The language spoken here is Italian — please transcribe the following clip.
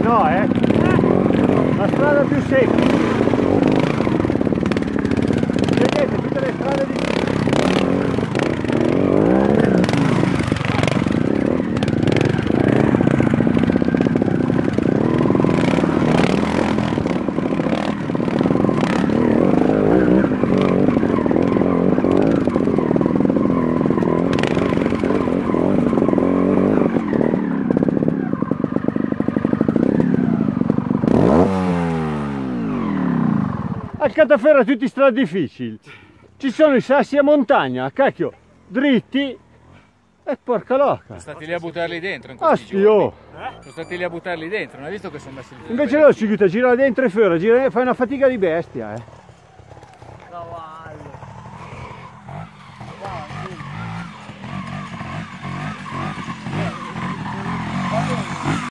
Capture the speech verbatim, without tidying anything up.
no, eh? La strada più semplice. Vedete tutte le strade di... Al Cataferra tutti strade difficili, ci sono i sassi a montagna, cacchio, dritti e porca loca. Sono stati lì a buttarli dentro in questi Asti, oh. giorni. Sono stati lì a buttarli dentro, non hai visto che sono messi lì? Invece loro ci gira dentro e fuori, gira, fai una fatica di bestia, eh.